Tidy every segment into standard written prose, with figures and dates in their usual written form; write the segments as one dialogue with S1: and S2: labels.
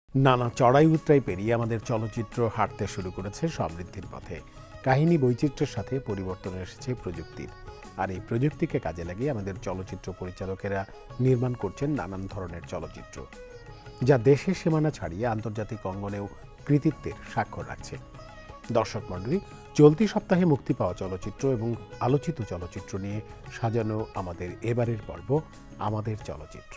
S1: নানা চড়াই উতরাই পেরিয়ে আমাদের চলচ্চিত্র হাঁটতে শুরু করেছে সমৃদ্ধির পথে। কাহিনী বৈচিত্র্যের সাথে পরিবর্তন এসেছে প্রযুক্তির, আর এই প্রযুক্তিকে কাজে লাগিয়ে আমাদের চলচ্চিত্র পরিচালকেরা নির্মাণ করছেন নানান ধরনের চলচ্চিত্র, যা দেশের সীমানা ছাড়িয়ে আন্তর্জাতিক অঙ্গনেও কৃতিত্বের স্বাক্ষর রাখছে। দর্শক মণ্ডলী, চলতি সপ্তাহে মুক্তি পাওয়া চলচ্চিত্র এবং আলোচিত চলচ্চিত্র নিয়ে সাজানো আমাদের এবারের পর্ব আমাদের চলচ্চিত্র।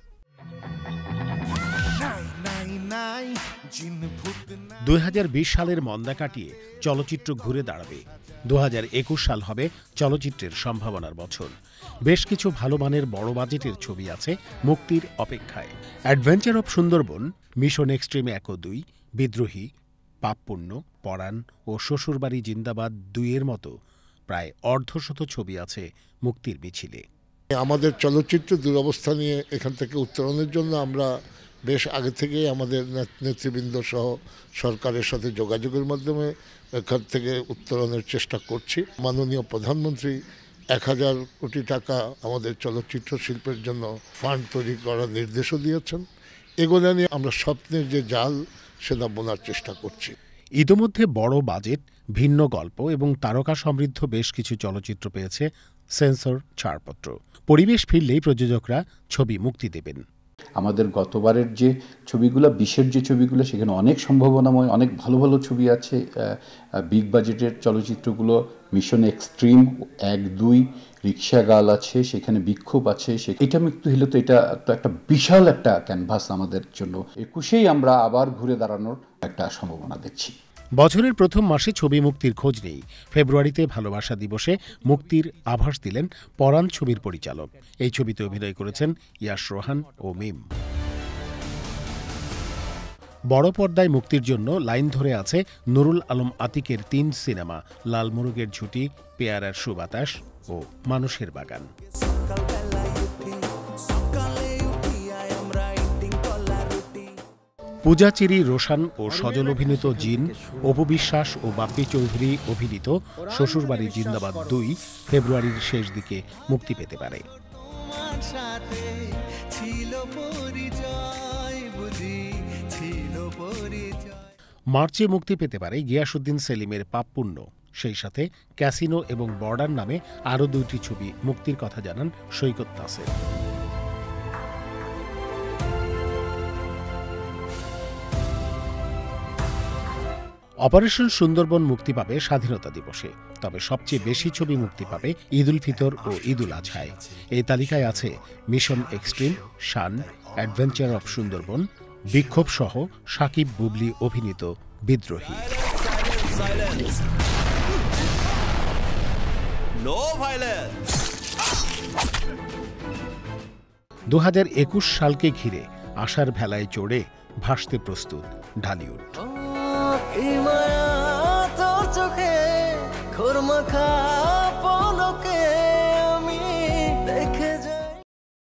S1: 2020 সালের মন্দা কাটিয়ে চলচ্চিত্র ঘুরে দাঁড়াবে। 2021 সাল হবে চলচ্চিত্রের সম্ভাবনার বছর। বেশ কিছু ভালো মানের বড় বাজেটের ছবি আছে মুক্তির অপেক্ষায়। Adventure of Sundarban, mission extreme 1 ও 2, বিদ্রোহী, পাপপুণ্য, পরাণ ও শ্বশুরবাড়ি জিন্দাবাদ 2-এর মতো প্রায় অর্ধশত ছবি আছে মুক্তির মিছিলে।
S2: আমাদের চলচ্চিত্র দুরবস্থা নিয়ে এখান থেকে উত্তরণের জন্য আমরা বেশ আগে থেকেই আমাদের নেতৃবৃন্দ সহ সরকারের সাথে যোগাযোগের মাধ্যমে এখান থেকে উত্তরণের চেষ্টা করছি। মাননীয় প্রধানমন্ত্রী 1000 কোটি টাকা আমাদের চলচ্চিত্র শিল্পের জন্য ফান্ড তৈরি করার নির্দেশও দিয়েছেন। এগুলো নিয়ে আমরা স্বপ্নের যে জাল সেটা বোনার চেষ্টা করছি।
S1: ইতোমধ্যে বড় বাজেট, ভিন্ন গল্প এবং তারকা সমৃদ্ধ বেশ কিছু চলচ্চিত্র পেয়েছে সেন্সর ছাড়পত্র। পরিবেশ ফিরলেই প্রযোজকরা ছবি মুক্তি দেবেন।
S3: আমাদের গতবারের যে ছবিগুলো, 20-এর যে ছবিগুলো, সেখানে অনেক সম্ভাবনাময়, অনেক ভালো ভালো ছবি আছে। বিগ বাজেটের চলচ্চিত্রগুলো, মিশন এক্সট্রিম 1, 2, রিক্সা গার্ল আছে, সেখানে বিক্ষোভ আছে। এটা মুক্তি হলে তো এটা তো একটা বিশাল একটা ক্যানভাস আমাদের জন্য। 21-এই আমরা আবার ঘুরে দাঁড়ানোর একটা সম্ভাবনা দেখছি।
S1: বছরের প্রথম মাসে ছবি মুক্তির খোঁজ নেই। ফেব্রুয়ারিতে ভালোবাসা দিবসে মুক্তির আভাস দিলেন পরাণ ছবির পরিচালক। এই ছবিতে অভিনয় করেছেন ইয়াশ রোহান ও মিম। বড় পর্দায় মুক্তির জন্য লাইন ধরে আছে নুরুল আলম আতিকের 3 সিনেমা, লাল মুরগের ঝুঁটি, পেয়ারার সুবাতাস ও মানুষের বাগান। পূজা চিরি, রোশান ও সজল অভিনীত জিন, অপবিশ্বাস ও বাপ্পি চৌধুরী অভিনীত শ্বশুরবাড়ি জিন্দাবাদ 2 ফেব্রুয়ারির শেষ দিকে মুক্তি পেতে পারে। মার্চে মুক্তি পেতে পারে গিয়াসউদ্দিন সেলিমের পাপপুণ্য। সেই সাথে ক্যাসিনো এবং বর্ডার নামে আরও 2টি ছবি মুক্তির কথা জানান সৈকত নাসের। অপারেশন সুন্দরবন মুক্তি পাবে স্বাধীনতা দিবসে, তবে সবচেয়ে বেশি ছবি মুক্তি পাবে ঈদ উল ফিতর ও ঈদ উল আজহায়। এই তালিকায় আছে mission extreme, Shaan, adventure of Sundarban, Bikkhov সহ সাকিব বুবলি অভিনীত বিদ্রোহী। 2021 সালকে ঘিরে আশার ভেলায় চড়ে ভাসতে প্রস্তুত ঢালিউড।
S4: তোর চোখে খোরমাখা পলকে